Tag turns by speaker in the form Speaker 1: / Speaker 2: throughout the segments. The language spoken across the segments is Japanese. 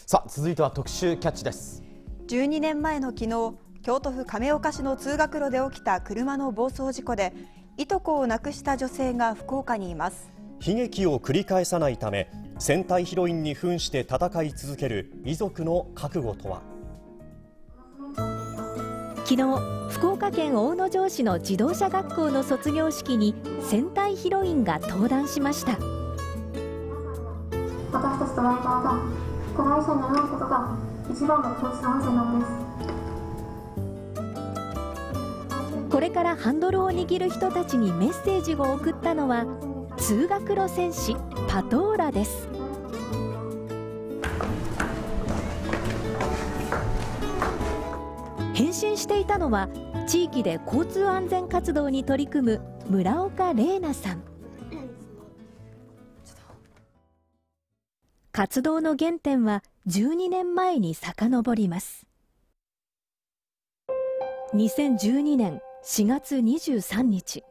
Speaker 1: さあ続いては特集キャッチです。
Speaker 2: 12年前の昨日、京都府亀岡市の通学路で起きた車の暴走事故でいとこを亡くした女性が福岡にいます。
Speaker 3: 悲劇を繰り返さないため戦隊ヒロインに扮して戦い続ける遺族の覚悟とは。
Speaker 4: 昨日、福岡県大野城市の自動車学校の卒業式に戦隊ヒロインが登壇しました。
Speaker 5: 私たちドライバーが加害者にならないことが一番の教師の安全なんです。
Speaker 4: これからハンドルを握る人たちにメッセージを送ったのは通学路戦士パトーラです。変身していたのは地域で交通安全活動に取り組む村岡玲奈さん。活動の原点は12年前に遡ります。2012年4月23日、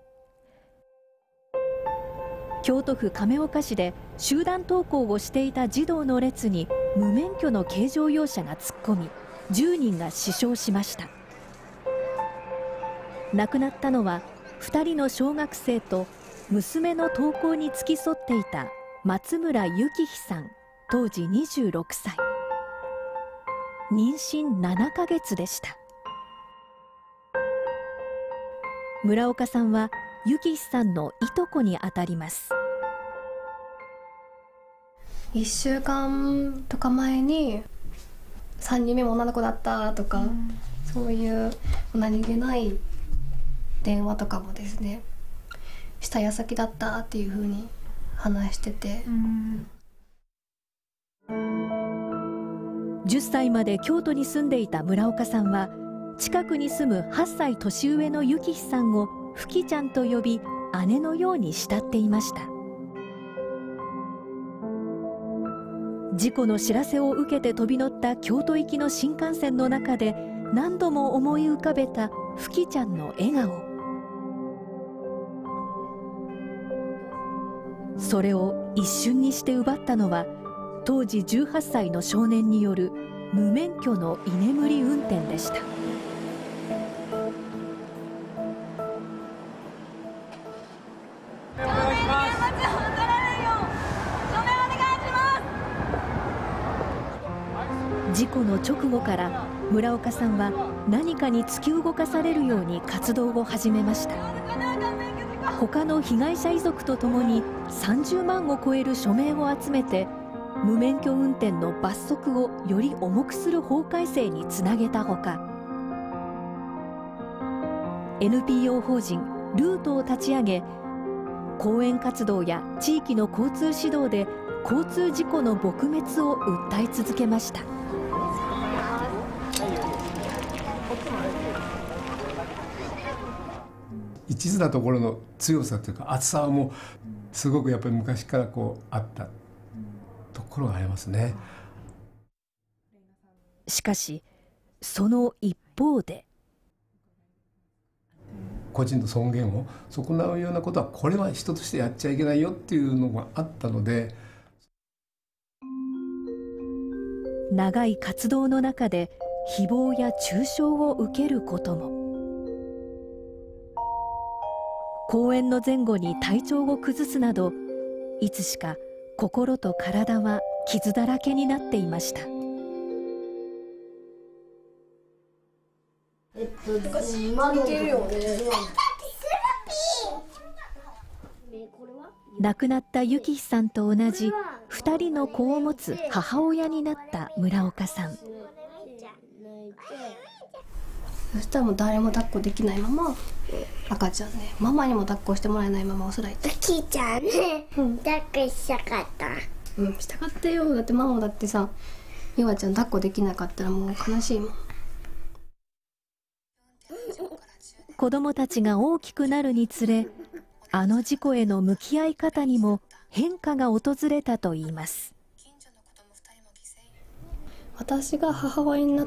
Speaker 4: 京都府亀岡市で集団登校をしていた児童の列に無免許の軽乗用車が突っ込み、10人が死傷しました。亡くなったのは2人の小学生と娘の登校に付き添っていた松村幸妃さん、当時26歳。妊娠7ヶ月でした。村岡さんは幸妃さんのいとこにあたります。
Speaker 6: 1週間とか前に3人目も女の子だったとか、そういう何気ない電話とかもですね、した矢先だったっていうふうに話してて、
Speaker 4: 10歳まで京都に住んでいた村岡さんは近くに住む8歳年上の幸妃さんをふきちゃんと呼び、姉のように慕っていました。事故の知らせを受けて飛び乗った京都行きの新幹線の中で何度も思い浮かべたふきちゃんの笑顔。それを一瞬にして奪ったのは当時18歳の少年による無免許の居眠り運転でした。事故の直後から村岡さんは何かに突き動かされるように活動を始めました。他の被害者遺族とともに30万を超える署名を集めて無免許運転の罰則をより重くする法改正につなげたほか、 NPO 法人ルートを立ち上げ、講演活動や地域の交通指導で交通事故の撲滅を訴え続けました。
Speaker 7: 一途なところの強さというか厚さはもうすごくやっぱり昔からこうあったところがありますね。
Speaker 4: しかしその一方で、
Speaker 7: 個人の尊厳を損なうようなことはこれは人としてやっちゃいけないよっていうのがあったので、
Speaker 4: 長い活動の中で誹謗や中傷を受けることも。講演の前後に体調を崩すなど、いつしか心と体は傷だらけになっていました。亡くなった幸妃さんと同じ2人の子を持つ母親になった村岡さん。
Speaker 6: そしたらもう誰も抱っこできないまま赤ちゃんね、ママにも抱っこしてもらえないままお空行って、
Speaker 8: きいちゃんね、抱っこしたかった。
Speaker 6: したかったよ。だってママだってさ、ゆわちゃん抱っこできなかったらもう悲しいもん。
Speaker 4: 子供たちが大きくなるにつれ、あの事故への向き合い方にも変化が訪れたといいます。
Speaker 6: 私が母親になって、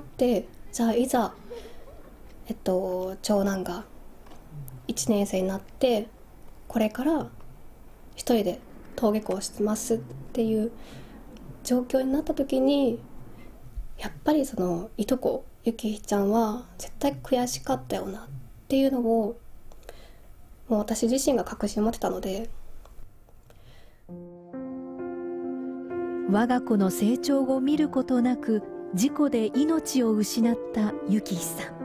Speaker 6: じゃあいざ長男が1年生になってこれから一人で登下校してますっていう状況になった時に、 やっぱりそのいとこゆきひちゃんは絶対悔しかったよなっていうのをもう私自身が確信を持ってたので、
Speaker 4: 我が子の成長を見ることなく事故で命を失ったゆきひさん。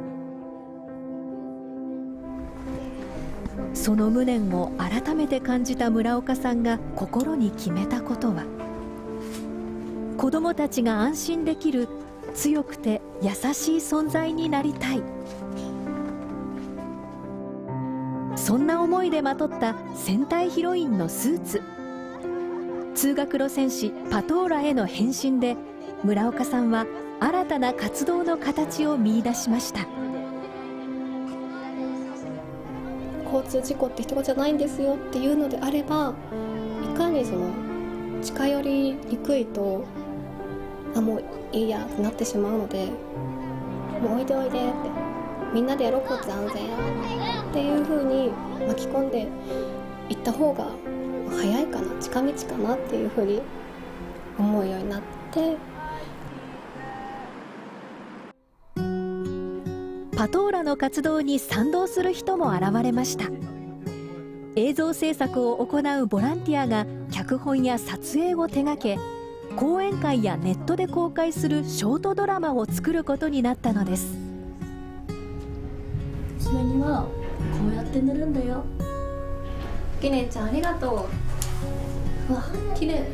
Speaker 4: その無念を改めて感じた村岡さんが心に決めたことは、子どもたちが安心できる強くて優しい存在になりたい。そんな思いでまとった戦隊ヒロインのスーツ。通学路戦士パトーラへの変身で村岡さんは新たな活動の形を見出しました。
Speaker 6: 交通事故って一言じゃないんですよっていうのであれば、いかにその近寄りにくいともういいやってなってしまうので、もうおいでおいでって、みんなでやろうこっち安全っていう風に巻き込んでいった方が早いかな、近道かなっていう風に思うようになって、
Speaker 4: パトーラの活動に賛同する人も現れました。映像制作を行うボランティアが脚本や撮影を手掛け、講演会やネットで公開するショートドラマを作ることになったのです。
Speaker 9: 娘にはこうやって寝るんだよ。
Speaker 6: きねちゃんありがとう。わ、綺麗。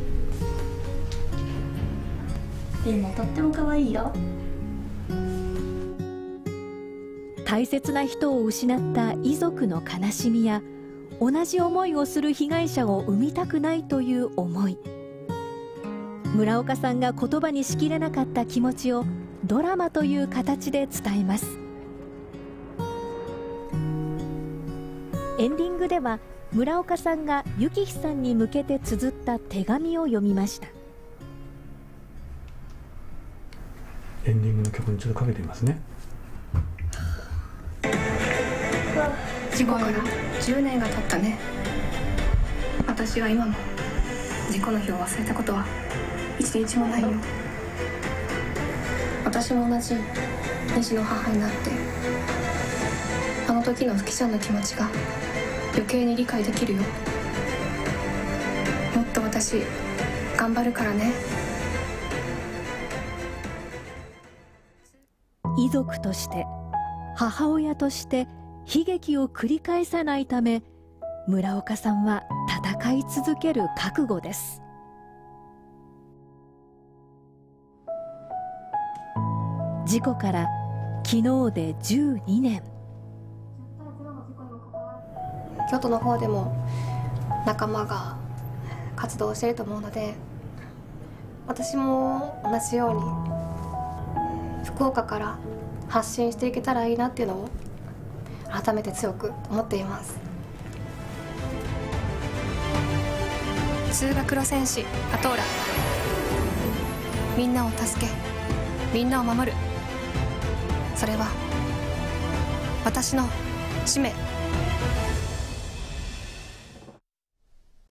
Speaker 9: でもとっても可愛いよ。
Speaker 4: 大切な人を失った遺族の悲しみや、同じ思いをする被害者を生みたくないという思い。村岡さんが言葉にしきれなかった気持ちをドラマという形で伝えます。エンディングでは村岡さんがゆきひさんに向けて綴った手紙を読みました。
Speaker 10: エンディングの曲にちょっとかけてみますね。
Speaker 6: 事故から10年が経ったね。私は今も事故の日を忘れたことは一日もないよ。私も同じ西の母になって、あの時のふきちゃんの気持ちが余計に理解できるよ。もっと私頑張るからね。
Speaker 4: 遺族として母親として悲劇を繰り返さないため、村岡さんは戦い続ける覚悟です。事故から昨日で12年。
Speaker 6: 京都の方でも仲間が活動していると思うので、私も同じように福岡から発信していけたらいいなっていうのを改めて強く思っています。通学路戦士パトーラ、みんなを助け、みんなを守る、それは私の使命。